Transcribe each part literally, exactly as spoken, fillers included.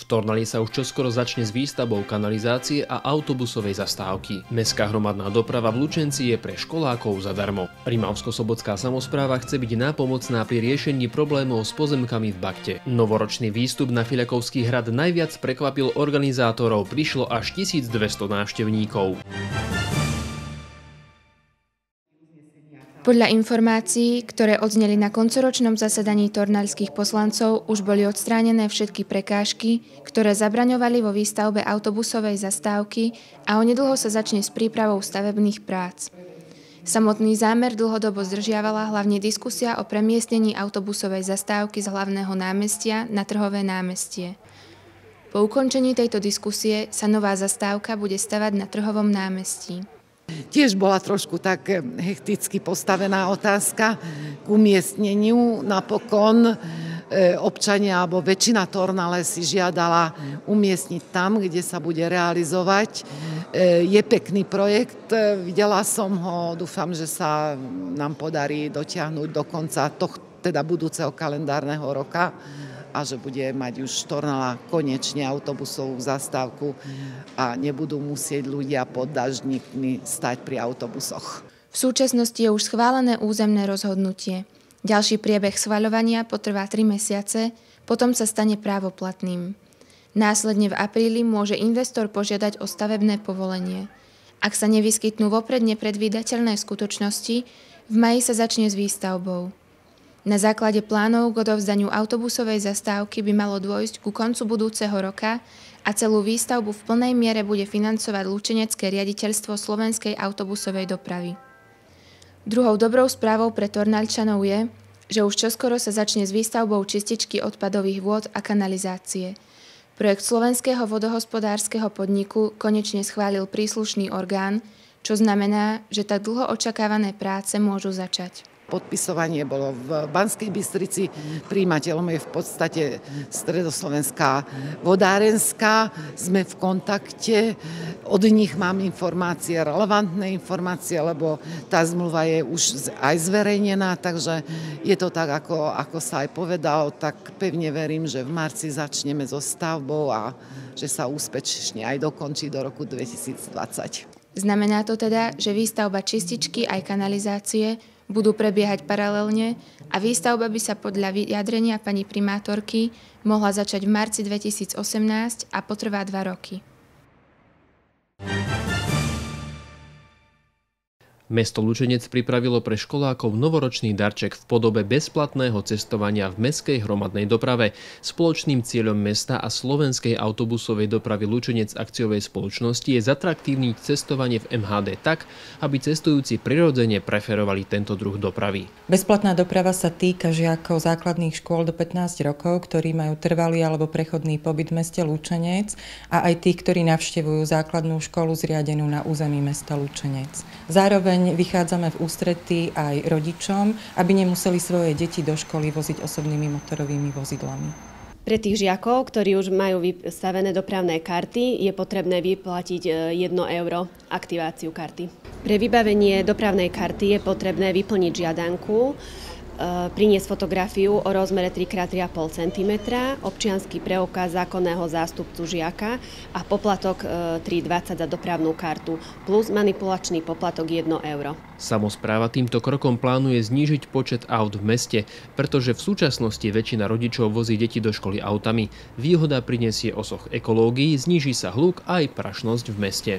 Tornali sa už čoskoro začne s výstavbou kanalizácie a autobusovej zastávky. Mestská hromadná doprava v Lučenci je pre školákov zadarmo. Rimavsko-sobotská samospráva chce byť nápomocná pri riešení problémov s pozemkami v Bakte. Novoročný výstup na Fiľakovský hrad najviac prekvapil organizátorov, prišlo až tisícdvesto návštevníkov. Podľa informácií, ktoré odzneli na koncoročnom zasadaní tornaľských poslancov, už boli odstránené všetky prekážky, ktoré zabraňovali vo výstavbe autobusovej zastávky a onedlho sa začne s prípravou stavebných prác. Samotný zámer dlhodobo zdržiavala hlavne diskusia o premiestnení autobusovej zastávky z hlavného námestia na Trhové námestie. Po ukončení tejto diskusie sa nová zastávka bude stavať na Trhovom námestí. Tiež bola trošku tak hekticky postavená otázka k umiestneniu. Napokon občania alebo väčšina Tornale si žiadala umiestniť tam, kde sa bude realizovať. Je pekný projekt, videla som ho, dúfam, že sa nám podarí dotiahnuť do konca tohto, teda budúceho kalendárneho roka, a že bude mať už Tornala konečne autobusovú zastávku a nebudú musieť ľudia pod daždníkmi stať pri autobusoch. V súčasnosti je už schválené územné rozhodnutie. Ďalší priebeh schvaľovania potrvá tri mesiace, potom sa stane právoplatným. Následne v apríli môže investor požiadať o stavebné povolenie. Ak sa nevyskytnú vopred nepredvídateľné skutočnosti, v máji sa začne s výstavbou. Na základe plánov k odovzdaniu autobusovej zastávky by malo dôjsť ku koncu budúceho roka a celú výstavbu v plnej miere bude financovať Lučenecké riaditeľstvo slovenskej autobusovej dopravy. Druhou dobrou správou pre Tornaľčanov je, že už čoskoro sa začne s výstavbou čističky odpadových vôd a kanalizácie. Projekt Slovenského vodohospodárskeho podniku konečne schválil príslušný orgán, čo znamená, že tak dlho očakávané práce môžu začať. Podpisovanie bolo v Banskej Bystrici, prijímateľom je v podstate Stredoslovenská vodárenská. Sme v kontakte, od nich mám informácie, relevantné informácie, lebo tá zmluva je už aj zverejnená, takže je to tak, ako, ako sa aj povedalo, tak pevne verím, že v marci začneme so stavbou a že sa úspešne aj dokončí do roku dvetisícdvadsať. Znamená to teda, že výstavba čističky aj kanalizácie budú prebiehať paralelne a výstavba by sa podľa vyjadrenia pani primátorky mohla začať v marci dvetisícosemnásť a potrvá dva roky. Mesto Lučenec pripravilo pre školákov novoročný darček v podobe bezplatného cestovania v mestskej hromadnej doprave. Spoločným cieľom mesta a slovenskej autobusovej dopravy Lučenec akciovej spoločnosti je zatraktívniť cestovanie v em há dé tak, aby cestujúci prirodzene preferovali tento druh dopravy. Bezplatná doprava sa týka žiakov základných škôl do pätnásť rokov, ktorí majú trvalý alebo prechodný pobyt v meste Lučenec, a aj tých, ktorí navštevujú základnú školu zriadenú na území mesta Lučenec. Zároveň vychádzame v ústretí aj rodičom, aby nemuseli svoje deti do školy voziť osobnými motorovými vozidlami. Pre tých žiakov, ktorí už majú vystavené dopravné karty, je potrebné vyplatiť jedno euro aktiváciu karty. Pre vybavenie dopravnej karty je potrebné vyplniť žiadanku, priniesť fotografiu o rozmere tri krát tri a pol centimetra, občiansky preukaz zákonného zástupcu žiaka a poplatok tri dvadsať za dopravnú kartu plus manipulačný poplatok jedno euro. Samospráva týmto krokom plánuje znížiť počet aut v meste, pretože v súčasnosti väčšina rodičov vozí deti do školy autami. Výhoda prinesie osoch ekológii, zníži sa hluk a aj prašnosť v meste.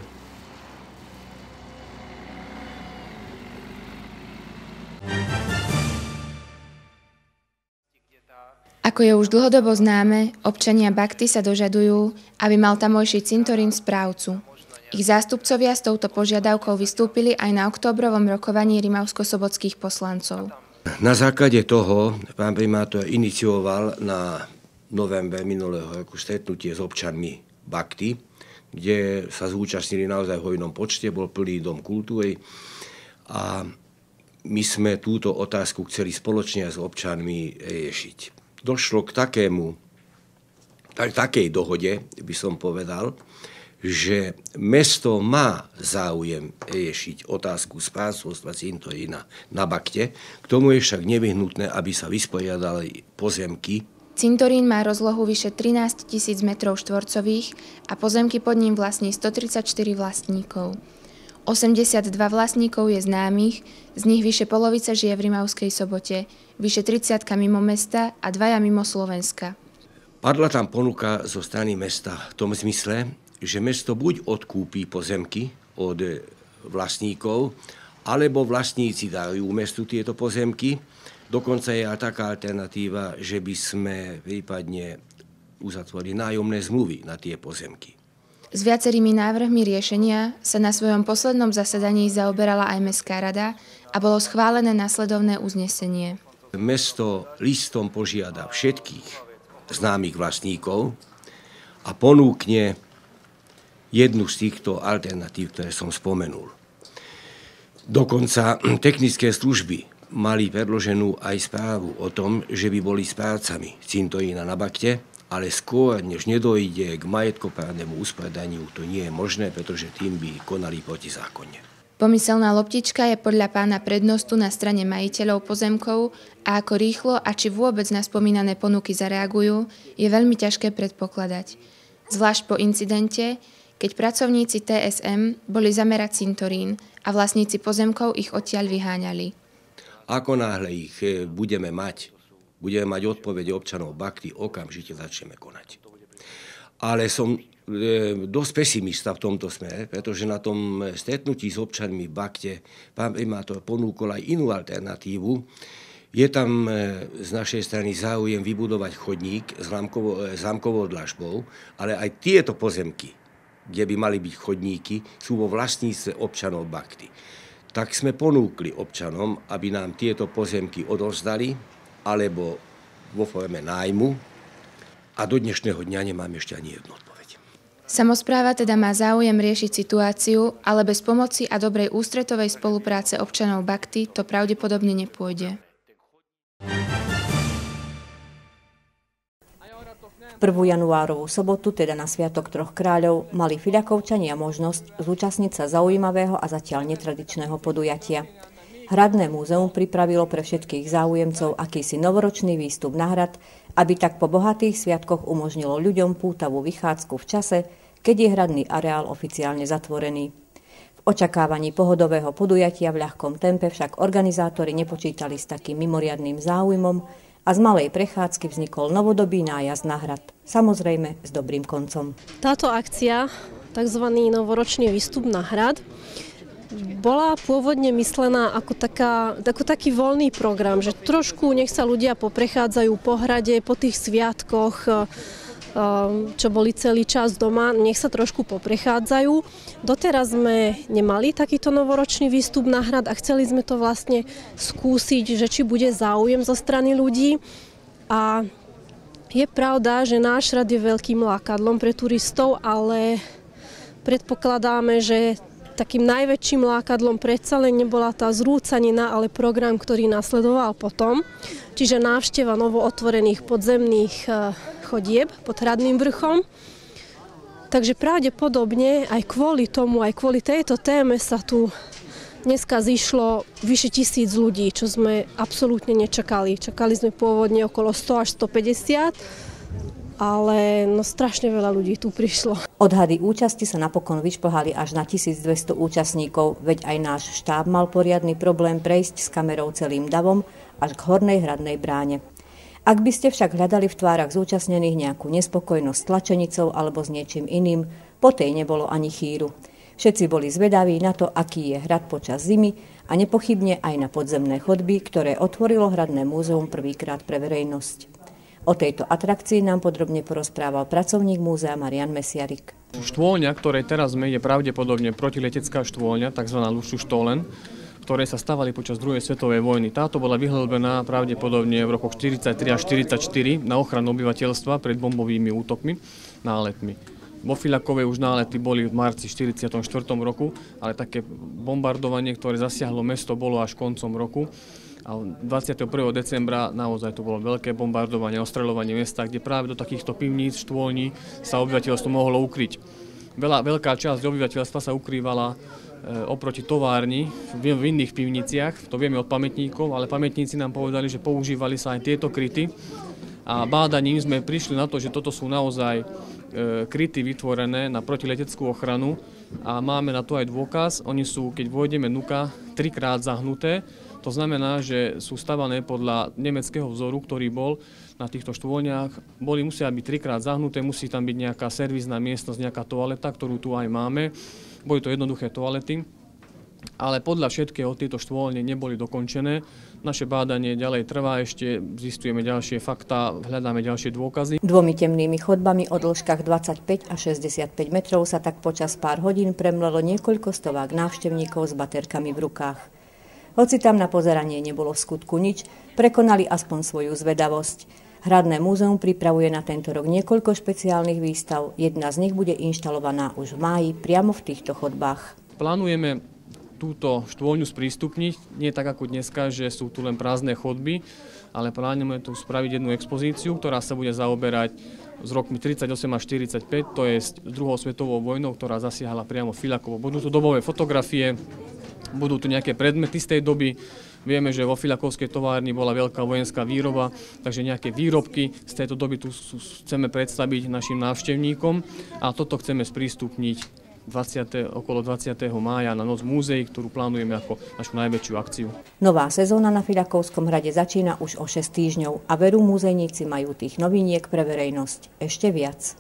Ako je už dlhodobo známe, občania Bakty sa dožadujú, aby mal tamojší cintorín správcu. Ich zástupcovia s touto požiadavkou vystúpili aj na októbrovom rokovaní rimavsko-sobotských poslancov. Na základe toho pán primátor inicioval na november minulého roku stretnutie s občanmi Bakty, kde sa zúčastnili naozaj v hojnom počte, bol plný dom kultúry a my sme túto otázku chceli spoločne s občanmi riešiť. Došlo k takému, tak, takej dohode, by som povedal, že mesto má záujem riešiť otázku správcovstva cintorína na Bakte. K tomu je však nevyhnutné, aby sa vysporiadali pozemky Cintorín má rozlohu vyše trinásť tisíc metrov štvorcových a pozemky pod ním vlastní stotridsaťštyri vlastníkov. osemdesiatdva vlastníkov je známych, z nich vyše polovica žije v Rimavskej Sobote, vyše tridsiatka mimo mesta a dvaja mimo Slovenska. Padla tam ponuka zo strany mesta v tom zmysle, že mesto buď odkúpi pozemky od vlastníkov, alebo vlastníci dajú mestu tieto pozemky. Dokonca je aj taká alternatíva, že by sme prípadne uzatvorili nájomné zmluvy na tie pozemky. S viacerými návrhmi riešenia sa na svojom poslednom zasadaní zaoberala aj Mestská rada a bolo schválené nasledovné uznesenie. Mesto listom požiada všetkých známych vlastníkov a ponúkne jednu z týchto alternatív, ktoré som spomenul. Dokonca technické služby mali predloženú aj správu o tom, že by boli správcami cintorína na Bakte, ale skôr, než nedojde k majetkoprávnemu usporiadaniu, to nie je možné, pretože tým by konali protizákonne. Pomyselná loptička je podľa pána prednostu na strane majiteľov pozemkov a ako rýchlo a či vôbec na spomínané ponuky zareagujú, je veľmi ťažké predpokladať. Zvlášť po incidente, keď pracovníci té es em boli zamerať cintorín a vlastníci pozemkov ich odtiaľ vyháňali. Ako náhle ich budeme mať, budeme mať odpovede občanov Bakty, okamžite začneme konať. Ale som e, dosť pesimista v tomto smere, pretože na tom stretnutí s občanmi v Bakte pán primátor ponúkol aj inú alternatívu. Je tam e, z našej strany záujem vybudovať chodník s zámkovou dlažbou, ale aj tieto pozemky, kde by mali byť chodníky, sú vo vlastníctve občanov Bakty. Tak sme ponúkli občanom, aby nám tieto pozemky odovzdali, alebo vo forme nájmu, a do dnešného dňa nemám ešte ani jednu odpoveď. Samospráva teda má záujem riešiť situáciu, ale bez pomoci a dobrej ústretovej spolupráce občanov Bakty to pravdepodobne nepôjde. prvú januárovú sobotu, teda na Sviatok troch kráľov, mali Fiľakovčania možnosť zúčastniť sa zaujímavého a zatiaľ netradičného podujatia. Hradné múzeum pripravilo pre všetkých záujemcov akýsi novoročný výstup na hrad, aby tak po bohatých sviatkoch umožnilo ľuďom pútavú vychádzku v čase, keď je hradný areál oficiálne zatvorený. V očakávaní pohodového podujatia v ľahkom tempe však organizátori nepočítali s takým mimoriadnym záujmom, a z malej prechádzky vznikol novodobý nájazd na hrad. Samozrejme s dobrým koncom. Táto akcia, tzv. Novoročný výstup na hrad, bola pôvodne myslená ako, taká, ako taký voľný program, že trošku nech sa ľudia poprechádzajú po hrade, po tých sviatkoch, čo boli celý čas doma, nech sa trošku poprechádzajú. Doteraz sme nemali takýto novoročný výstup na hrad a chceli sme to vlastne skúsiť, že či bude záujem zo strany ľudí. A je pravda, že náš hrad je veľkým lákadlom pre turistov, ale predpokladáme, že takým najväčším lákadlom predsa len nebola tá zrúcanina, ale program, ktorý nasledoval potom. Čiže návšteva novootvorených podzemných chodieb pod Hradným vrchom. Takže pravdepodobne aj kvôli tomu, aj kvôli tejto téme sa tu dneska zišlo vyše tisíc ľudí, čo sme absolútne nečakali. Čakali sme pôvodne okolo sto až stopäťdesiat, ale no strašne veľa ľudí tu prišlo. Odhady účasti sa napokon vyšplhali až na tisícdvesto účastníkov, veď aj náš štáb mal poriadny problém prejsť s kamerou celým davom až k hornej hradnej bráne. Ak by ste však hľadali v tvárach zúčastnených nejakú nespokojnosť s tlačenicou alebo s niečím iným, po tej nebolo ani chýru. Všetci boli zvedaví na to, aký je hrad počas zimy a nepochybne aj na podzemné chodby, ktoré otvorilo Hradné múzeum prvýkrát pre verejnosť. O tejto atrakcii nám podrobne porozprával pracovník múzea Marian Mesiarik. Štôlňa, ktorej teraz sme, je pravdepodobne protiletecká štôlňa, tzv. Luftschustollen, ktoré sa stavali počas druhej svetovej vojny. Táto bola vyhlbená pravdepodobne v rokoch štyridsaťtri až štyridsaťštyri na ochranu obyvateľstva pred bombovými útokmi, náletmi. Vo Fiľakovej už nálety boli v marci štyridsiatom štvrtom roku, ale také bombardovanie, ktoré zasiahlo mesto, bolo až koncom roku. A dvadsiateho prvého decembra naozaj to bolo veľké bombardovanie, ostreľovanie mesta, kde práve do takýchto pivníc, štôlní sa obyvateľstvo mohlo ukryť. Veľa, veľká časť obyvateľstva sa ukrývala oproti továrni v iných pivniciach, to vieme od pamätníkov, ale pamätníci nám povedali, že používali sa aj tieto kryty a bádaním sme prišli na to, že toto sú naozaj kryty vytvorené na protileteckú ochranu a máme na to aj dôkaz. Oni sú, keď vojdeme nuka, trikrát zahnuté. To znamená, že sú stavané podľa nemeckého vzoru, ktorý bol na týchto štôlniach. Boli, musia byť trikrát zahnuté, musí tam byť nejaká servisná miestnosť, nejaká toaleta, ktorú tu aj máme. Boli to jednoduché toalety, ale podľa všetkého tieto štôlne neboli dokončené. Naše bádanie ďalej trvá, ešte zistujeme ďalšie faktá, hľadáme ďalšie dôkazy. Dvomi temnými chodbami o dĺžkach dvadsaťpäť a šesťdesiatpäť metrov sa tak počas pár hodín premlelo niekoľko stovák návštevníkov s baterkami v rukách. Hoci tam na pozeranie nebolo v skutku nič, prekonali aspoň svoju zvedavosť. Hradné múzeum pripravuje na tento rok niekoľko špeciálnych výstav. Jedna z nich bude inštalovaná už v máji priamo v týchto chodbách. Plánujeme túto štôľňu sprístupniť, nie tak ako dneska, že sú tu len prázdne chodby, ale plánujeme tu spraviť jednu expozíciu, ktorá sa bude zaoberať s rokmi tridsaťosem až štyridsaťpäť, to je s druhou svetovou vojnou, ktorá zasiahla priamo Fiľakovo. Budú tu dobové fotografie, budú tu nejaké predmety z tej doby. Vieme, že vo Fiľakovskej továrni bola veľká vojenská výroba, takže nejaké výrobky z tejto doby tu chceme predstaviť našim návštevníkom a toto chceme sprístupniť dvadsiateho okolo dvadsiateho mája na Noc múzeí, ktorú plánujeme ako našu najväčšiu akciu. Nová sezóna na Fiľakovskom hrade začína už o šesť týždňov a verú múzejníci majú tých noviniek pre verejnosť ešte viac.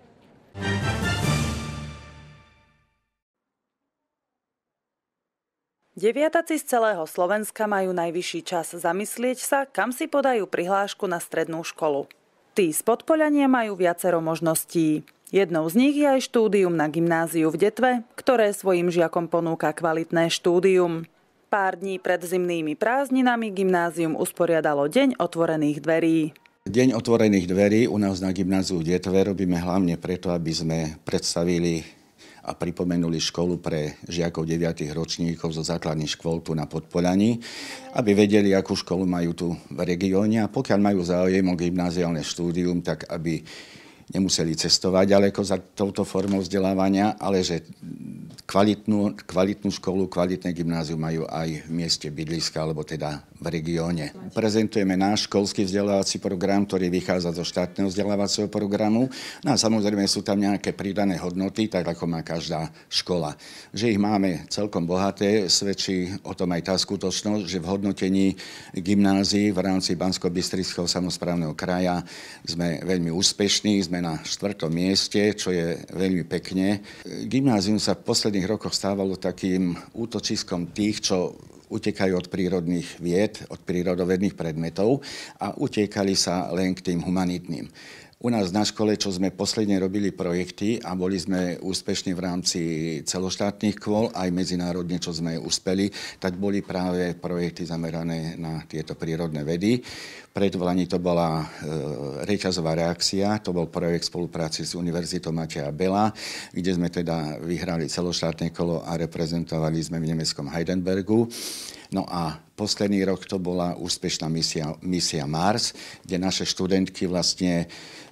Deviataci z celého Slovenska majú najvyšší čas zamyslieť sa, kam si podajú prihlášku na strednú školu. Tí z Podpoľania majú viacero možností. Jednou z nich je aj štúdium na gymnáziu v Detve, ktoré svojim žiakom ponúka kvalitné štúdium. Pár dní pred zimnými prázdninami gymnázium usporiadalo Deň otvorených dverí. Deň otvorených dverí u nás na gymnáziu v Detve robíme hlavne preto, aby sme predstavili a pripomenuli školu pre žiakov deviatych ročníkov zo základných škôl tu na Podpoľaní, aby vedeli, akú školu majú tu v regióne a pokiaľ majú záujem o gymnáziálne štúdium, tak aby nemuseli cestovať ďaleko za touto formou vzdelávania, ale že kvalitnú, kvalitnú školu, kvalitné gymnázium majú aj v mieste bydliska, alebo teda v regióne. Prezentujeme náš školský vzdelávací program, ktorý vychádza zo štátneho vzdelávacieho programu. No a samozrejme sú tam nejaké pridané hodnoty, tak ako má každá škola. Že ich máme celkom bohaté, svedčí o tom aj tá skutočnosť, že v hodnotení gymnázií v rámci Banskobystrického samosprávneho kraja sme veľmi úspešní, sme na štvrtom mieste, čo je veľmi pekne. Gymnázium sa v posledných rokoch stávalo takým útočiskom tých, čo utekajú od prírodných vied, od prírodovedných predmetov a utekali sa len k tým humanitným. U nás na škole, čo sme posledne robili projekty a boli sme úspešní v rámci celoštátnych kôl, aj medzinárodne, čo sme uspeli, tak boli práve projekty zamerané na tieto prírodné vedy. Pred Vlani to bola e, reťazová reakcia, to bol projekt v spolupráci s Univerzitou Mateja Bela, kde sme teda vyhrali celoštátne kolo a reprezentovali sme v nemeckom Heidelbergu. No a posledný rok to bola úspešná misia, misia Mars, kde naše študentky vlastne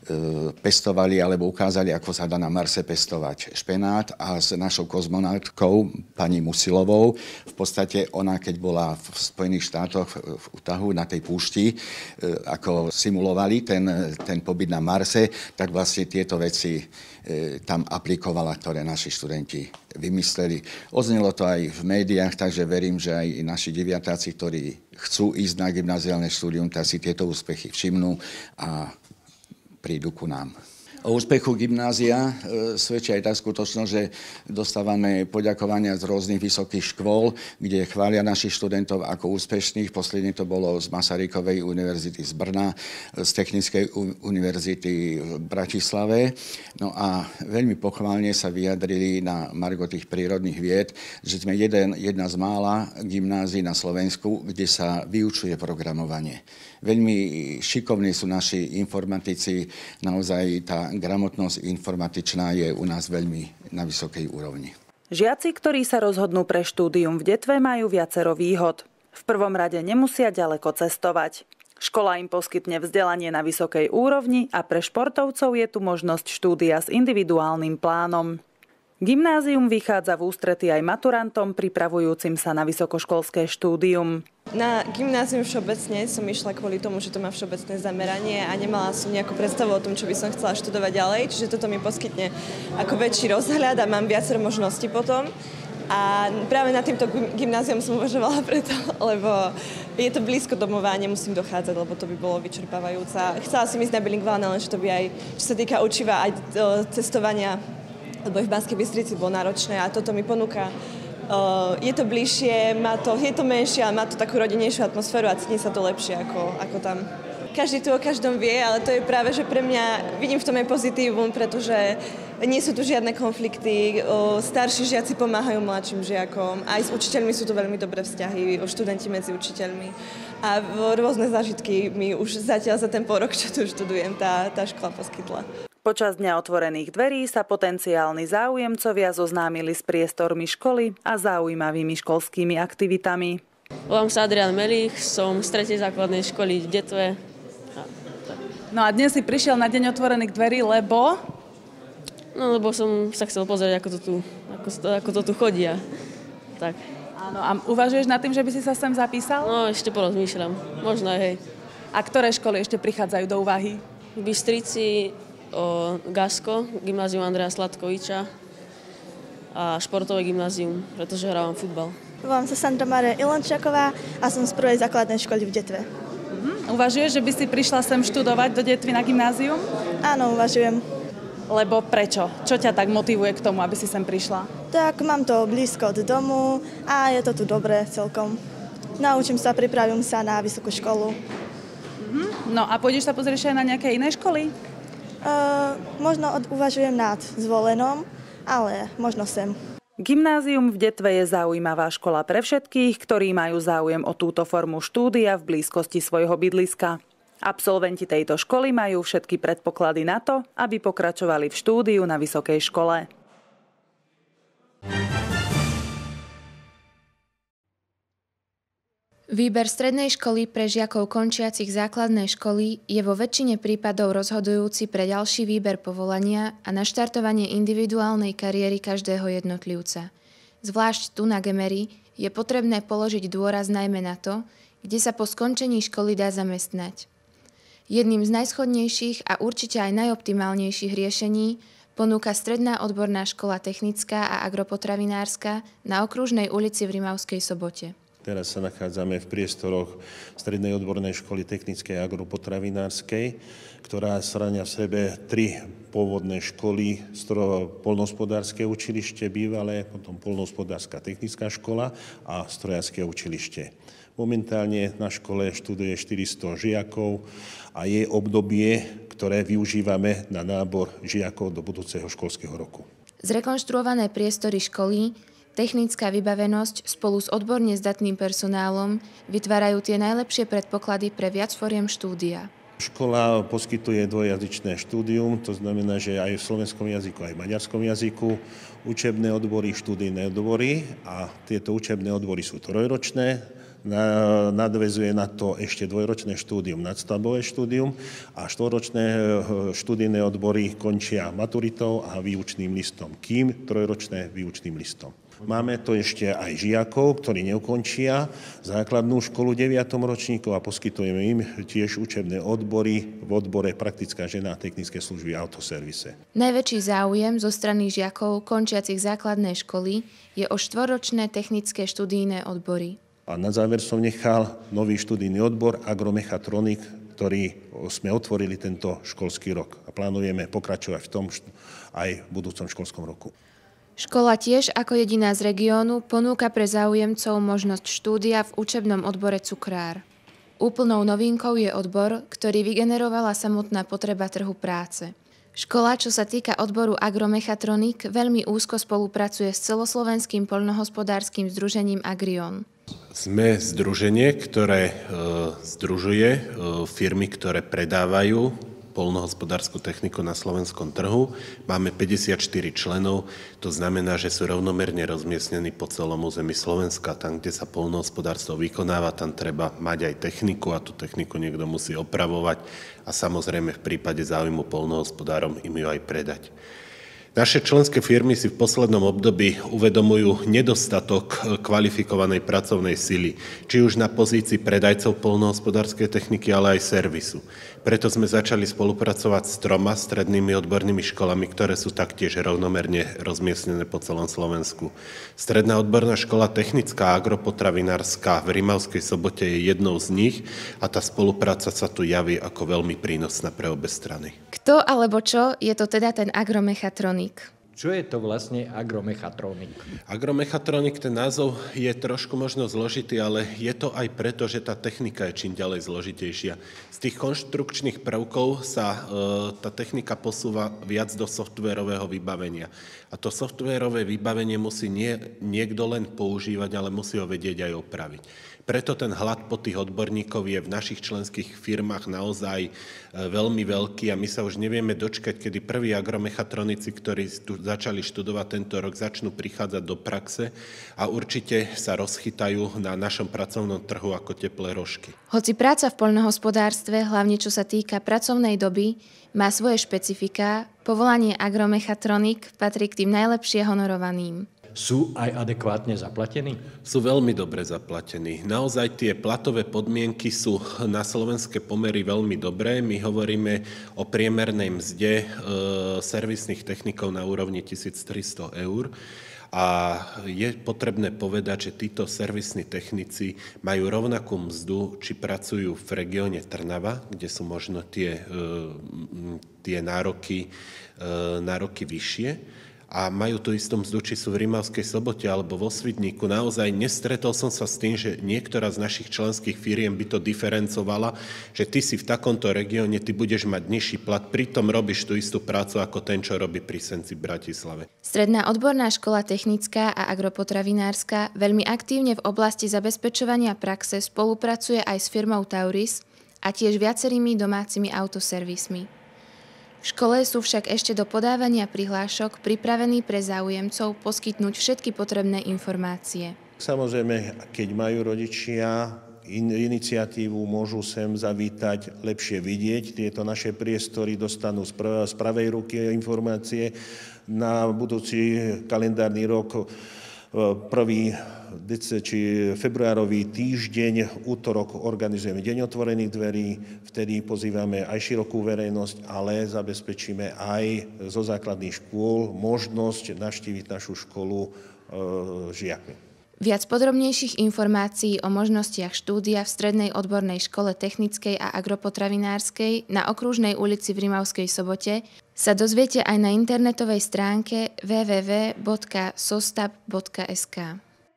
e, pestovali alebo ukázali, ako sa dá na Marse pestovať špenát a s našou kozmonautkou, pani Musilovou, v podstate ona, keď bola v Spojených štátoch v útahu na tej púšti, e, ako simulovali ten, ten pobyt na Marse, tak vlastne tieto veci e, tam aplikovala, ktoré naši študenti vymysleli. Odznelo to aj v médiách, takže verím, že aj naši deviatáci, ktorí chcú ísť na gymnáziálne štúdium, tak si tieto úspechy všimnú a prídu ku nám. O úspechu gymnázia e, svedčí aj tá skutočnosť, že dostávame poďakovania z rôznych vysokých škôl, kde chvália našich študentov ako úspešných. Posledne to bolo z Masarykovej univerzity z Brna, z Technickej univerzity v Bratislave. No a veľmi pochválne sa vyjadrili na margo tých prírodných vied, že sme jeden, jedna z mála gymnázií na Slovensku, kde sa vyučuje programovanie. Veľmi šikovní sú naši informatici, naozaj tá gramotnosť informatičná je u nás veľmi na vysokej úrovni. Žiaci, ktorí sa rozhodnú pre štúdium v Detve, majú viacero výhod. V prvom rade nemusia ďaleko cestovať. Škola im poskytne vzdelanie na vysokej úrovni a pre športovcov je tu možnosť štúdia s individuálnym plánom. Gymnázium vychádza v ústrety aj maturantom pripravujúcim sa na vysokoškolské štúdium. Na gymnázium všeobecne som išla kvôli tomu, že to má všeobecné zameranie a nemala som nejakú predstavu o tom, čo by som chcela študovať ďalej, čiže toto mi poskytne ako väčší rozhľad a mám viacero možností potom. A práve na týmto gymnázium som uvažovala preto, lebo je to blízko domova a nemusím dochádzať, lebo to by bolo vyčerpávajúca. Chcela som ísť na bilingválne, lenže to by aj, čo sa týka učiva, aj cestovania, lebo v Banskej Bystrici bolo náročné a toto mi ponúka. Je to bližšie, má to, je to menšie, ale má to takú rodinnejšiu atmosféru a cítim sa to lepšie ako, ako tam. Každý tu o každom vie, ale to je práve, že pre mňa vidím v tom aj pozitívum, pretože nie sú tu žiadne konflikty, starší žiaci pomáhajú mladším žiakom, aj s učiteľmi sú tu veľmi dobré vzťahy, študenti medzi učiteľmi a rôzne zážitky mi už zatiaľ za ten pol rok, čo tu študujem, tá, tá škola poskytla. Počas dňa otvorených dverí sa potenciálni záujemcovia zoznámili s priestormi školy a zaujímavými školskými aktivitami. Volám sa Adrián Melich, som z tretej základnej školy v Detve. No a dnes si prišiel na deň otvorených dverí, lebo? No, lebo som sa chcel pozrieť, ako to tu, ako, ako to tu chodí. A tak. Áno, a uvažuješ nad tým, že by si sa sem zapísal? No, ešte porozmýšľam. Možno aj, hej. A ktoré školy ešte prichádzajú do úvahy? V Bystrici o Gasko, gymnázium Andreja Sladkoviča a športové gymnázium, pretože hrávam futbal. Volám sa Sandra Mária Ilončaková a som z prvej základnej školy v Detve. Mhm. Uvažuješ, že by si prišla sem študovať do Detvy na gymnázium? Áno, uvažujem. Lebo prečo? Čo ťa tak motivuje k tomu, aby si sem prišla? Tak mám to blízko od domu a je to tu dobré celkom. Naučím sa, pripravím sa na vysokú školu. Mhm. No a pôjdeš sa pozrieť aj na nejaké iné školy? Uh, možno od, uvažujem nad Zvolenom, ale možno sem. Gymnázium v Detve je zaujímavá škola pre všetkých, ktorí majú záujem o túto formu štúdia v blízkosti svojho bydliska. Absolventi tejto školy majú všetky predpoklady na to, aby pokračovali v štúdiu na vysokej škole. Výber strednej školy pre žiakov končiacich základné školy je vo väčšine prípadov rozhodujúci pre ďalší výber povolania a naštartovanie individuálnej kariéry každého jednotlivca. Zvlášť tu na Gemery je potrebné položiť dôraz najmä na to, kde sa po skončení školy dá zamestnať. Jedným z najschodnejších a určite aj najoptimálnejších riešení ponúka Stredná odborná škola technická a agropotravinárska na Okružnej ulici v Rimavskej Sobote. Teraz sa nachádzame v priestoroch Strednej odbornej školy technickej a agropotravinárskej, ktorá zhrania v sebe tri pôvodné školy, poľnohospodárske učilište bývalé, potom poľnohospodárska technická škola a strojárske učilište. Momentálne na škole študuje štyristo žiakov a je obdobie, ktoré využívame na nábor žiakov do budúceho školského roku. Zrekonštruované priestory školy, technická vybavenosť spolu s odborne zdatným personálom vytvárajú tie najlepšie predpoklady pre viac foriem štúdia. Škola poskytuje dvojjazyčné štúdium, to znamená, že aj v slovenskom jazyku, aj v maďarskom jazyku, učebné odbory, študijné odbory a tieto učebné odbory sú trojročné. Nadväzuje na to ešte dvojročné štúdium, nadstavbové štúdium a štvoročné študijné odbory končia maturitou a výučným listom, kým trojročné výučným listom. Máme tu ešte aj žiakov, ktorí neukončia základnú školu v deviatom ročníku a poskytujeme im tiež učebné odbory v odbore praktická žena a technické služby v autoservise. Najväčší záujem zo strany žiakov končiacich základné školy je o štvoročné technické študijné odbory. A na záver som nechal nový študijný odbor agromechatronik, ktorý sme otvorili tento školský rok a plánujeme pokračovať v tom aj v budúcom školskom roku. Škola tiež ako jediná z regiónu ponúka pre záujemcov možnosť štúdia v učebnom odbore cukrár. Úplnou novinkou je odbor, ktorý vygenerovala samotná potreba trhu práce. Škola, čo sa týka odboru agromechatronik, veľmi úzko spolupracuje s celoslovenským poľnohospodárskym združením Agrion. Sme združenie, ktoré e, združuje e, firmy, ktoré predávajú poľnohospodársku techniku na slovenskom trhu. Máme päťdesiatštyri členov, to znamená, že sú rovnomerne rozmiestnení po celom území Slovenska. Tam, kde sa poľnohospodárstvo vykonáva, tam treba mať aj techniku a tú techniku niekto musí opravovať a samozrejme v prípade záujmu poľnohospodárom im ju aj predať. Naše členské firmy si v poslednom období uvedomujú nedostatok kvalifikovanej pracovnej sily, či už na pozícii predajcov poľnohospodárskej techniky, ale aj servisu. Preto sme začali spolupracovať s troma strednými odbornými školami, ktoré sú taktiež rovnomerne rozmiestnené po celom Slovensku. Stredná odborná škola technická a agropotravinárska v Rimavskej Sobote je jednou z nich a tá spolupráca sa tu javí ako veľmi prínosná pre obe strany. Kto alebo čo je to teda ten agromechatronik? Čo je to vlastne agromechatronik? Agromechatronik, ten názov je trošku možno zložitý, ale je to aj preto, že tá technika je čím ďalej zložitejšia. Z tých konštrukčných prvkov sa e, tá technika posúva viac do softvérového vybavenia. A to softwérové vybavenie musí nie, niekto len používať, ale musí ho vedieť aj opraviť. Preto ten hlad po tých odborníkov je v našich členských firmách naozaj veľmi veľký a my sa už nevieme dočkať, kedy prví agromechatronici, ktorí tu začali študovať tento rok, začnú prichádzať do praxe a určite sa rozchytajú na našom pracovnom trhu ako teplé rožky. Hoci práca v poľnohospodárstve, hlavne čo sa týka pracovnej doby, má svoje špecifika, povolanie agromechatronik patrí k tým najlepšie honorovaným. Sú aj adekvátne zaplatení? Sú veľmi dobre zaplatení. Naozaj tie platové podmienky sú na slovenské pomery veľmi dobré. My hovoríme o priemernej mzde e, servisných technikov na úrovni tisíctristo eur. A je potrebné povedať, že títo servisní technici majú rovnakú mzdu, či pracujú v regióne Trnava, kde sú možno tie, e, tie nároky, e, nároky vyššie, a majú tú istú mzdu, či sú v Rimavskej Sobote alebo vo Svidníku. Naozaj nestretol som sa s tým, že niektorá z našich členských firiem by to diferencovala, že ty si v takomto regióne, ty budeš mať nižší plat, pritom robíš tú istú prácu ako ten, čo robí pri Senci v Bratislave. Stredná odborná škola technická a agropotravinárska veľmi aktívne v oblasti zabezpečovania praxe spolupracuje aj s firmou Tauris a tiež viacerými domácimi autoservismi. V škole sú však ešte do podávania prihlášok pripravení pre záujemcov poskytnúť všetky potrebné informácie. Samozrejme, keď majú rodičia in, iniciatívu, môžu sem zavítať, lepšie vidieť tieto naše priestory, dostanú z, prv, z pravej ruky informácie. Na budúci kalendárny rok prvý či februárový týždeň, útorok organizujeme Deň otvorených dverí, vtedy pozývame aj širokú verejnosť, ale zabezpečíme aj zo základných škôl možnosť navštíviť našu školu e, žiakmi. Viac podrobnejších informácií o možnostiach štúdia v Strednej odbornej škole technickej a agropotravinárskej na Okružnej ulici v Rimavskej Sobote sa dozviete aj na internetovej stránke w w w bodka sostab bodka es ká.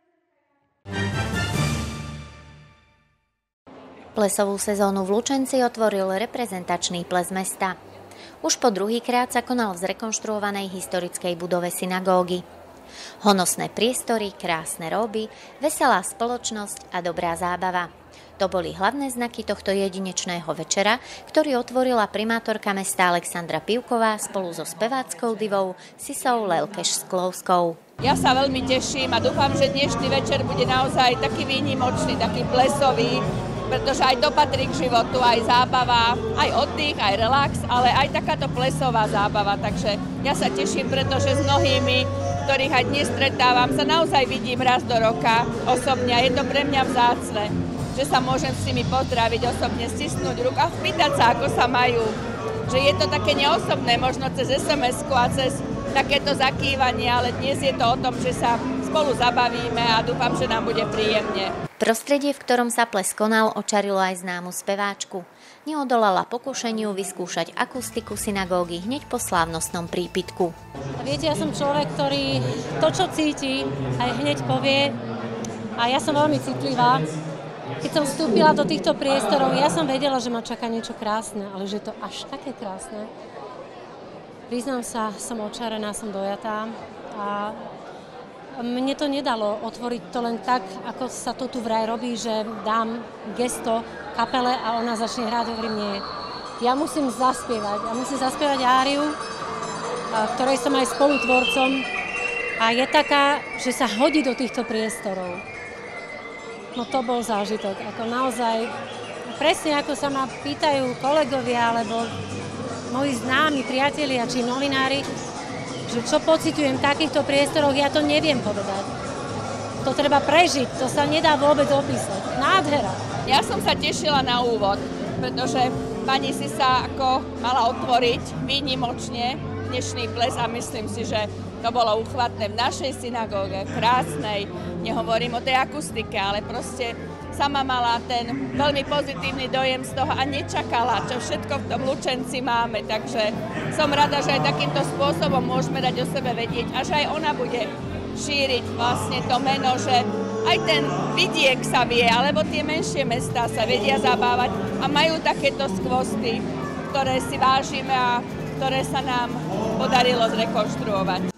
Plesovú sezónu v Lučenci otvoril reprezentačný ples mesta. Už po druhýkrát sa konal v zrekonštruovanej historickej budove synagógy. Honosné priestory, krásne róby, veselá spoločnosť a dobrá zábava. To boli hlavné znaky tohto jedinečného večera, ktorý otvorila primátorka mesta Alexandra Pivková spolu so speváckou divou Sisou Lelkeš-Sklovskou. Ja sa veľmi teším a dúfam, že dnešný večer bude naozaj taký výnimočný, taký plesový, pretože aj to patrí k životu, aj zábava, aj oddych, aj relax, ale aj takáto plesová zábava. Takže ja sa teším, pretože s mnohými, ktorých aj dnes stretávam, sa naozaj vidím raz do roka osobne a je to pre mňa vzácne, že sa môžem s nimi pozdraviť osobne, stisnúť ruku a spýtať sa, ako sa majú. Že je to také neosobné, možno cez es em esku a cez takéto zakývanie, ale dnes je to o tom, že sa spolu zabavíme a dúfam, že nám bude príjemne. Prostredie, v ktorom sa ples konal, očarilo aj známu speváčku. Neodolala pokušeniu vyskúšať akustiku synagógy hneď po slávnostnom prípitku. Viete, ja som človek, ktorý to, čo cíti, aj hneď povie a ja som veľmi citlivá. Keď som vstúpila do týchto priestorov, ja som vedela, že ma čaká niečo krásne, ale že je to až také krásne. Priznám sa, som očarená, som dojatá a mne to nedalo otvoriť to len tak, ako sa to tu vraj robí, že dám gesto kapele a ona začne hrať, hovorím nie. Ja musím zaspievať, ja musím zaspievať áriu, ktorej som aj spolutvorcom a je taká, že sa hodí do týchto priestorov. No to bol zážitok, ako naozaj, presne ako sa ma pýtajú kolegovia alebo moji známi priatelia či novinári, Že čo pociťujem v takýchto priestoroch, ja to neviem povedať. To treba prežiť, to sa nedá vôbec opísať. Nádhera. Ja som sa tešila na úvod, pretože pani si sa ako mala otvoriť výnimočne dnešný ples a myslím si, že to bolo uchvatné v našej synagóge, krásnej. Nehovorím o tej akustike, ale proste sama mala ten veľmi pozitívny dojem z toho a nečakala, čo všetko v tom Lučenci máme. Takže som rada, že aj takýmto spôsobom môžeme dať o sebe vedieť a že aj ona bude šíriť vlastne to meno, že aj ten vidiek sa vie, alebo tie menšie mestá sa vedia zabávať a majú takéto skvosty, ktoré si vážime a ktoré sa nám podarilo zrekonštruovať.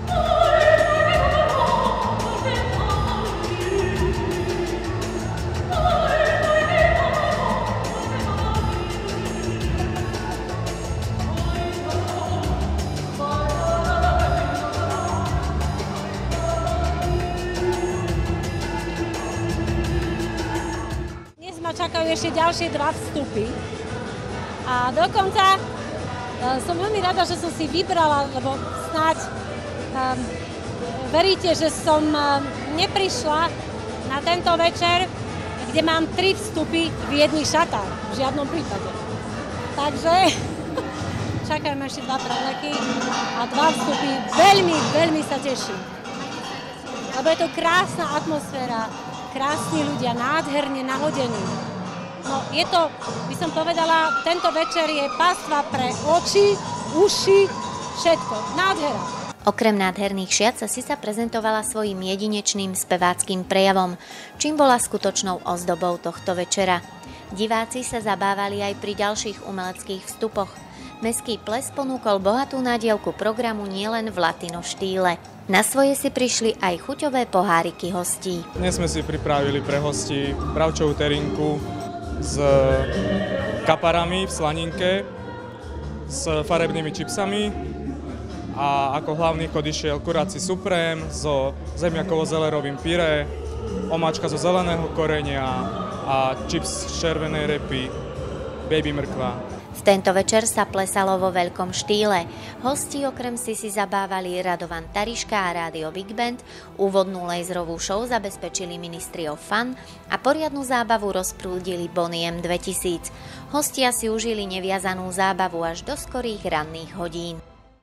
Čakajú ešte ďalšie dva vstupy. A dokonca uh, som veľmi rada, že som si vybrala, lebo snáď um, veríte, že som um, neprišla na tento večer, kde mám tri vstupy v jedný šatár. V žiadnom prípade. Takže čakajú ešte dva prevleky a dva vstupy. Veľmi, veľmi sa teším. Lebo je to krásna atmosféra, krásni ľudia, nádherne nahodení. No, je to, by som povedala, tento večer je pastva pre oči, uši, všetko. Nádhera. Okrem nádherných šiat sa Sisa prezentovala svojím jedinečným speváckým prejavom, čím bola skutočnou ozdobou tohto večera. Diváci sa zabávali aj pri ďalších umeleckých vstupoch. Mestský ples ponúkol bohatú nádielku programu nielen v latino štýle. Na svoje si prišli aj chuťové poháriky hostí. Dnes sme si pripravili pre hostí bravčovú terinku s kaparami v slaninke, s farebnými čipsami a ako hlavný chod išiel kuráci suprém so zemiakovo-zelerovým pyré, omáčka zo zeleného korenia a čips z červenej repy, baby mrkva. V tento večer sa plesalo vo veľkom štýle. Hostia okrem si si zabávali Radovan Tariška a Rádio Big Band, úvodnú laserovú show zabezpečili Ministry of Fun a poriadnu zábavu rozprúdili Bonnie M dvetisíc. Hostia si užili neviazanú zábavu až do skorých ranných hodín.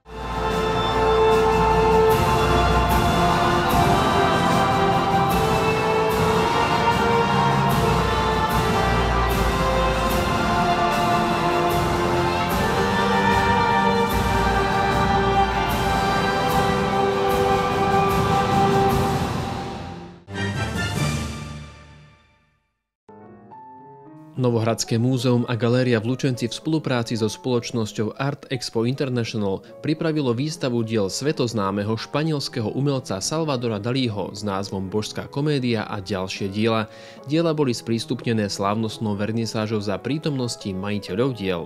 Novohradské múzeum a galéria v Lučenci v spolupráci so spoločnosťou Art Expo International pripravilo výstavu diel svetoznámeho španielského umelca Salvadora Dalího s názvom Božská komédia a ďalšie diela. Diela boli sprístupnené slávnostnou vernisážou za prítomnosti majiteľov diel.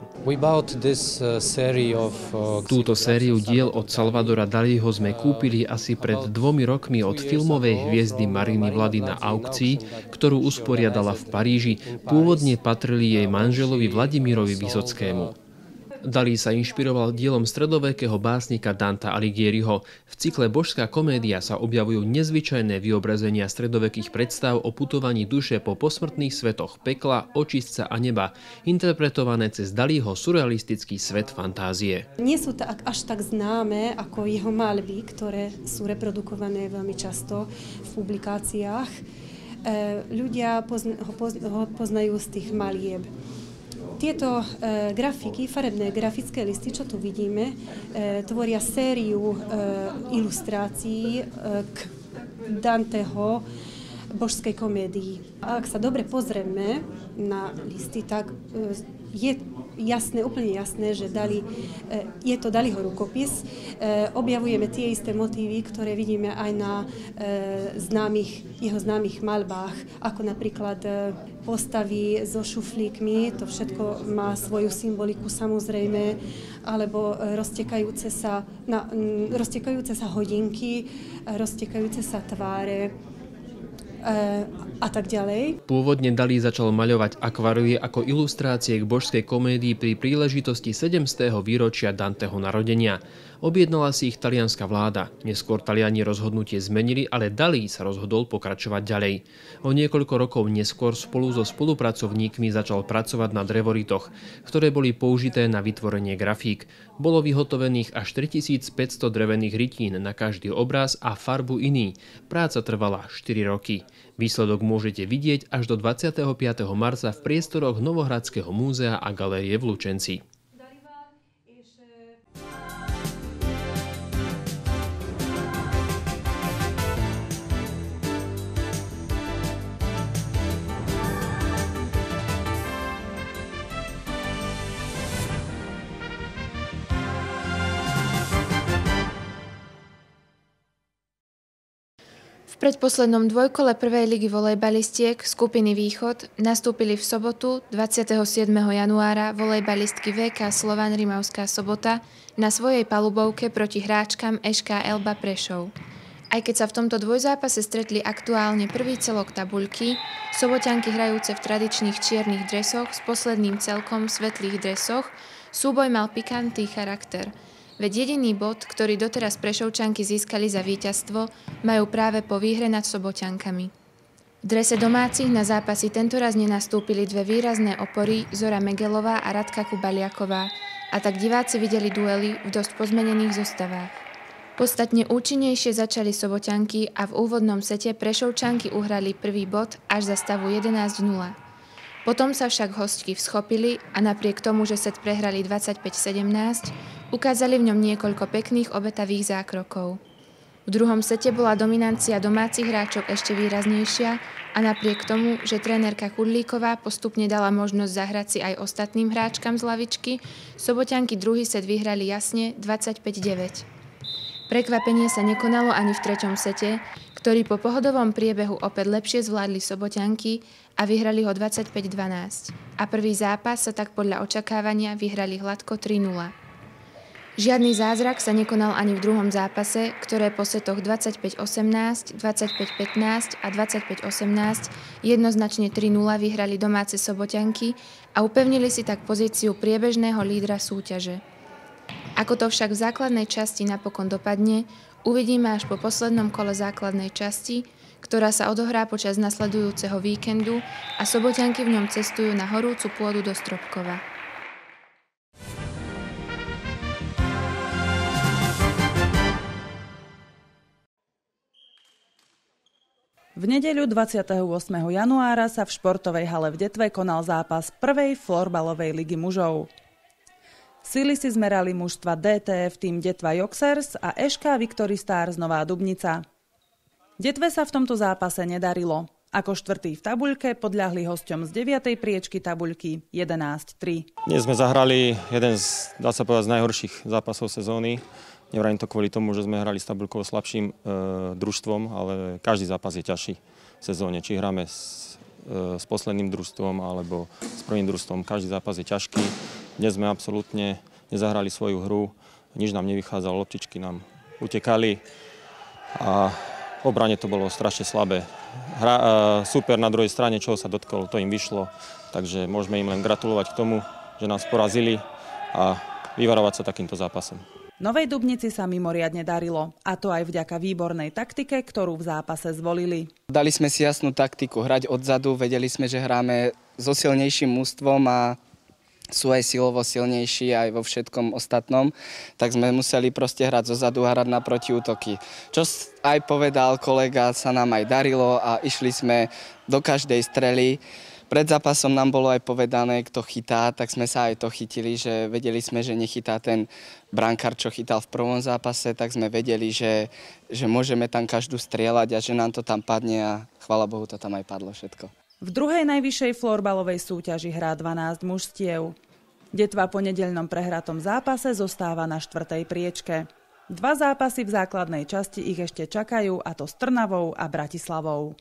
Túto sériu diel od Salvadora Dalího sme kúpili asi pred dvomi rokmi od filmovej hviezdy Mariny Vlady na aukcii, ktorú usporiadala v Paríži. Pôvodne patrili jej manželovi Vladimírovi Vysockému. Dalí sa inšpiroval dielom stredovekého básnika Danta Alighieriho. V cykle Božská komédia sa objavujú nezvyčajné vyobrazenia stredovekých predstav o putovaní duše po posmrtných svetoch pekla, očistca a neba, interpretované cez Dalího surrealistický svet fantázie. Nie sú tak, až tak známe ako jeho maľby, ktoré sú reprodukované veľmi často v publikáciách. Ľudia ho poznajú z tých malieb. Tieto e, grafiky, farebné grafické listy, čo tu vidíme, e, tvoria sériu e, ilustrácií e, k Danteho Božskej komédii. A ak sa dobre pozrieme na listy, tak e, je jasné, úplne jasné, že Dalí, je to Dalího rukopis. Objavujeme tie isté motívy, ktoré vidíme aj na známych, jeho známych maľbách, ako napríklad postavy so šuflíkmi, to všetko má svoju symboliku samozrejme, alebo roztekajúce sa, na, roztekajúce sa hodinky, roztekajúce sa tváre, a tak ďalej. Pôvodne Dalí začal maľovať akvárie ako ilustrácie k Božskej komédii pri príležitosti sedemstého výročia Danteho narodenia. Objednala si ich talianska vláda. Neskôr Taliani rozhodnutie zmenili, ale Dalí sa rozhodol pokračovať ďalej. O niekoľko rokov neskôr spolu so spolupracovníkmi začal pracovať na drevoritoch, ktoré boli použité na vytvorenie grafík. Bolo vyhotovených až tritisícpäťsto drevených rytín na každý obraz a farbu iný. Práca trvala štyri roky. Výsledok môžete vidieť až do dvadsiateho piateho marca v priestoroch Novohradského múzea a galérie v Lučenci. V predposlednom dvojkole prvej ligy volejbalistiek skupiny Východ nastúpili v sobotu dvadsiateho siedmeho januára volejbalistky vé ká Slovan Rimavská Sobota na svojej palubovke proti hráčkam eš ká Elba Prešov. Aj keď sa v tomto dvojzápase stretli aktuálne prvý celok tabuľky, soboťanky hrajúce v tradičných čiernych dresoch s posledným celkom v svetlých dresoch, súboj mal pikantný charakter. Veď jediný bod, ktorý doteraz Prešovčanky získali za víťazstvo, majú práve po výhre nad Soboťankami. V drese domácich na zápasy tentoraz nenastúpili dve výrazné opory Zora Megelová a Radka Kubaliaková, a tak diváci videli duely v dosť pozmenených zostavách. Podstatne účinnejšie začali Soboťanky a v úvodnom sete Prešovčanky uhrali prvý bod až za stavu jedenásť nula. Potom sa však hostky vschopili a napriek tomu, že set prehrali dvadsaťpäť sedemnásť, ukázali v ňom niekoľko pekných obetavých zákrokov. V druhom sete bola dominancia domácich hráčok ešte výraznejšia a napriek tomu, že trénerka Kudlíková postupne dala možnosť zahrať si aj ostatným hráčkam z lavičky, Soboťanky druhý set vyhrali jasne dvadsaťpäť deväť. Prekvapenie sa nekonalo ani v treťom sete, ktorý po pohodovom priebehu opäť lepšie zvládli Soboťanky a vyhrali ho dvadsaťpäť dvanásť. A prvý zápas sa tak podľa očakávania vyhrali hladko tri nula. Žiadny zázrak sa nekonal ani v druhom zápase, ktoré po setoch dvadsaťpäť osemnásť, dvadsaťpäť pätnásť a dvadsaťpäť osemnásť jednoznačne tri nula vyhrali domáce Soboťanky a upevnili si tak pozíciu priebežného lídra súťaže. Ako to však v základnej časti napokon dopadne, uvidíme až po poslednom kole základnej časti, ktorá sa odohrá počas nasledujúceho víkendu a Soboťanky v ňom cestujú na horúcu pôdu do Stropkova. V nedeľu dvadsiateho ôsmeho januára sa v športovej hale v Detve konal zápas prvej florbalovej ligy mužov. Sily si zmerali mužstva dé té ef tým Detva Joxers a eš ká Victory Stars Nová Dubnica. Detve sa v tomto zápase nedarilo. Ako štvrtý v tabuľke podľahli hosťom z deviatej priečky tabuľky jedenásť tri. Dnes sme zahrali jeden z, dá sa povedať, z najhorších zápasov sezóny. Nevrajím to kvôli tomu, že sme hrali s tabuľkou slabším e, družstvom, ale každý zápas je ťažší v sezóne. Či hráme s, e, s posledným družstvom alebo s prvým družstvom, každý zápas je ťažký. Dnes sme absolútne nezahrali svoju hru, nič nám nevychádzalo, loptičky nám utekali a v obrane to bolo strašne slabé. Hra, e, super na druhej strane, čoho sa dotkol, to im vyšlo, takže môžeme im len gratulovať k tomu, že nás porazili a vyvarovať sa takýmto zápasom. Novej Dubnici sa mimoriadne darilo, a to aj vďaka výbornej taktike, ktorú v zápase zvolili. Dali sme si jasnú taktiku, hrať odzadu, vedeli sme, že hráme so silnejším mužstvom a sú aj silovo silnejší aj vo všetkom ostatnom, tak sme museli proste hrať zozadu a hrať na protiútoky. Čo aj povedal kolega, sa nám aj darilo a išli sme do každej strely. Pred zápasom nám bolo aj povedané, kto chytá, tak sme sa aj to chytili, že vedeli sme, že nechytá ten brankár, čo chytal v prvom zápase, tak sme vedeli, že, že môžeme tam každú strieľať a že nám to tam padne a chvála Bohu, to tam aj padlo všetko. V druhej najvyššej florbalovej súťaži hrá dvanásť mužstiev. Detva po nedeľnom prehratom zápase zostáva na štvrtej priečke. Dva zápasy v základnej časti ich ešte čakajú, a to s Trnavou a Bratislavou.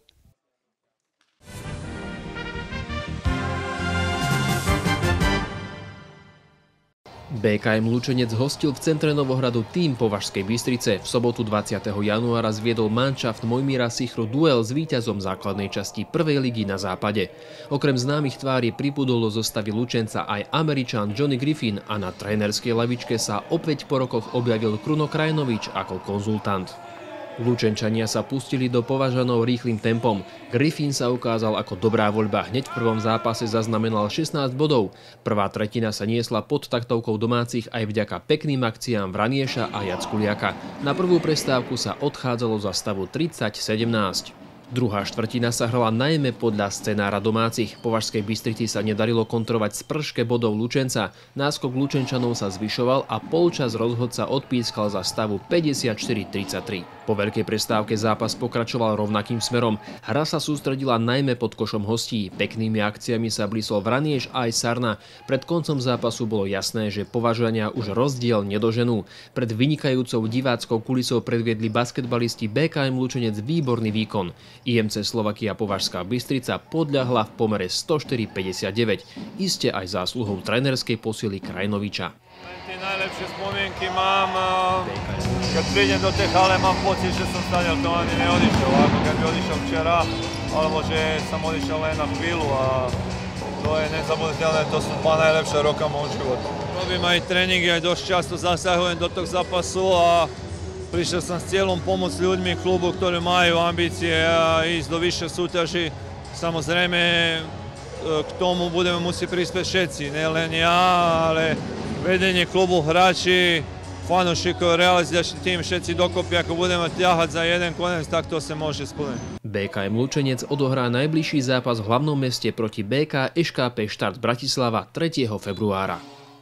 bé ká em Lučenec hostil v centre Novohradu tím Považskej Bystrice. V sobotu dvadsiateho januára zviedol manšaft Mojmíra Sichru duel s víťazom základnej časti prvej ligy na západe. Okrem známych tvári pribudol do zostavy Lučenca aj Američan Johnny Griffin a na trénerskej lavičke sa opäť po rokoch objavil Kruno Krajinovič ako konzultant. Lučenčania sa pustili do Považanov rýchlym tempom. Griffin sa ukázal ako dobrá voľba. Hneď v prvom zápase zaznamenal šestnásť bodov. Prvá tretina sa niesla pod taktovkou domácich aj vďaka pekným akciám Vranieša a Jackuliaka. Na prvú prestávku sa odchádzalo za stavu tridsať sedemnásť. Druhá štvrtina sa hrala najmä podľa scenára domácich. Považskej Bystrici sa nedarilo kontrovať sprške bodov Lučenca. Náskok Lučenčanov sa zvyšoval a polčas rozhodca odpískal za stavu päťdesiatštyri tridsaťtri. Po veľkej prestávke zápas pokračoval rovnakým smerom. Hra sa sústredila najmä pod košom hostí. Peknými akciami sa blísol Vranieš aj Sarna. Pred koncom zápasu bolo jasné, že Považania už rozdiel nedoženú. Pred vynikajúcou diváckou kulisou predviedli basketbalisti bé ká em Lučenec výborný výkon. í em cé Slovakia Považská Bystrica podľahla v pomere sto štyri päťdesiatdeväť. Iste aj zásluhou trénerskej posily Krajinoviča. Tie najlepšie spomienky mám, keď prídem do tej hale, mám pocit, že som stadiaľ to ani neodišiel, ako keď by odišiel včera, alebo že som odišiel len na chvíľu a to je nezabudnutelné, to sú dva najlepšie roka môjho života. Robím aj tréningy, aj dosť často zasahujem do toho zápasu a prišiel som s cieľom pomôcť ľuďmi klubu, ktorí majú ambície a ísť do vyššej súťaži. Samozrejme, k tomu budeme musieť prispieť všetci, nielen ja, ale vedenie klubu, hráči, fanúšikov, realizačný tým, všetci dokopy, ako budeme ťahať za jeden koniec, tak to sa môže splniť. bé ká em Lučenec odohrá najbližší zápas v hlavnom meste proti bé ká eš ká pé Štart Bratislava tretieho februára.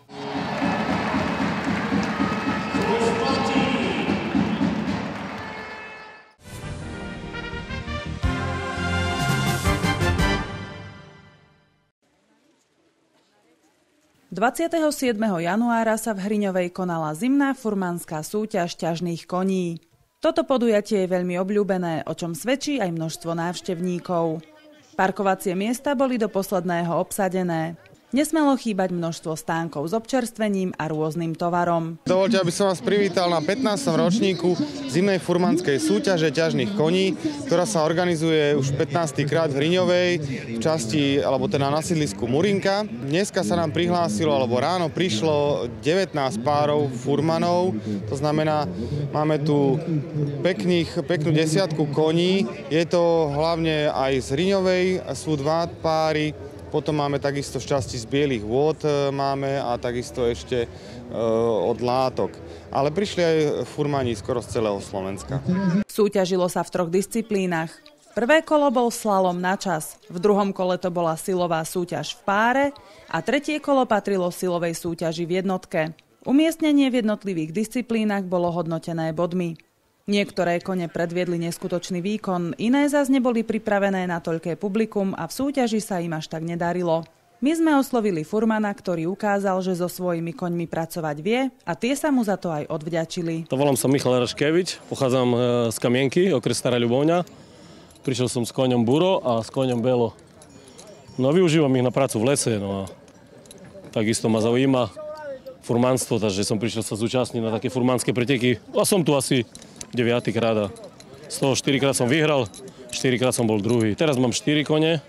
dvadsiateho siedmeho januára sa v Hriňovej konala zimná furmanská súťaž ťažných koní. Toto podujatie je veľmi obľúbené, o čom svedčí aj množstvo návštevníkov. Parkovacie miesta boli do posledného obsadené. Nesmelo chýbať množstvo stánkov s občerstvením a rôznym tovarom. Dovoľte, aby som vás privítal na pätnástom ročníku zimnej furmanskej súťaže ťažných koní, ktorá sa organizuje už pätnásty krát v Hriňovej, v časti, alebo teda na sídlisku Murinka. Dneska sa nám prihlásilo, alebo ráno prišlo devätnásť párov furmanov, to znamená, máme tu pekných, peknú desiatku koní. Je to hlavne aj z Hriňovej, sú dva páry. Potom máme takisto šťastie z Bielých vôd máme a takisto ešte e, od Látok. Ale prišli aj furmani skoro z celého Slovenska. Súťažilo sa v troch disciplínach. Prvé kolo bol slalom na čas, v druhom kole to bola silová súťaž v páre a tretie kolo patrilo silovej súťaži v jednotke. Umiestnenie v jednotlivých disciplínach bolo hodnotené bodmi. Niektoré kone predviedli neskutočný výkon, iné zas neboli pripravené na toľké publikum a v súťaži sa im až tak nedarilo. My sme oslovili furmana, ktorý ukázal, že so svojimi koňmi pracovať vie a tie sa mu za to aj odvďačili. To volám sa Michal Raškevič, pochádzam z Kamienky, okres Stará Ľubovňa. Prišiel som s koňom Buro a s koňom Belo. No využívam ich na prácu v lese, no a takisto ma zaujíma furmanstvo, takže som prišiel sa zúčastniť na také furmanské preteky. A som tu asi deviatykrát a z toho štyrikrát som vyhral, štyrikrát som bol druhý. Teraz mám štyri kone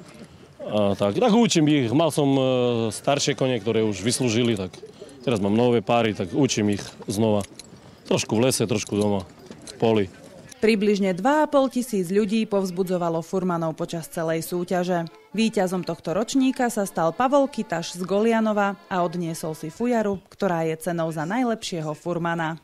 a tak, tak učím ich. Mal som e, staršie kone, ktoré už vyslúžili, tak teraz mám nové páry, tak učím ich znova. Trošku v lese, trošku doma, v poli. Približne dva a pol tisíc ľudí povzbudzovalo furmanov počas celej súťaže. Víťazom tohto ročníka sa stal Pavol Kytaš z Golianova a odniesol si fujaru, ktorá je cenou za najlepšieho furmana.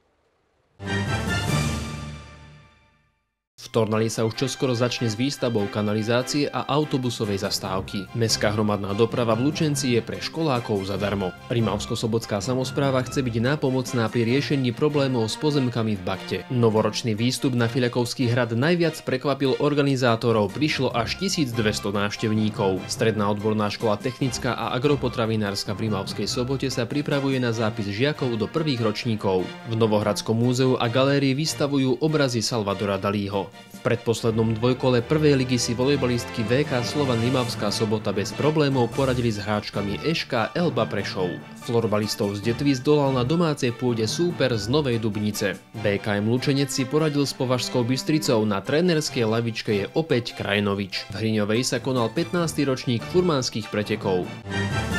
V Tornali sa už čoskoro začne s výstavbou kanalizácie a autobusovej zastávky. Mestská hromadná doprava v Lučenci je pre školákov zadarmo. Rimavsko-sobotská samospráva chce byť nápomocná pri riešení problémov s pozemkami v Bakte. Novoročný výstup na Filiakovský hrad najviac prekvapil organizátorov, prišlo až tisícdvesto návštevníkov. Stredná odborná škola technická a agropotravinárska v Rimavskej Sobote sa pripravuje na zápis žiakov do prvých ročníkov. V Novohradskom múzeu a galérii vystavujú obrazy Salvadora Dalího. V predposlednom dvojkole prvej ligy si volejbalistky vé ká Slovan Rimavská Sobota bez problémov poradili s hráčkami eš ká Elba Prešov. Florbalistov z Detvy zdolal na domácej pôde súper z Novej Dubnice. bé ká em Lučenec si poradil s Považskou Bystricou, na trénerskej lavičke je opäť Krajinovič. V Hriňovej sa konal pätnásty ročník furmanských pretekov.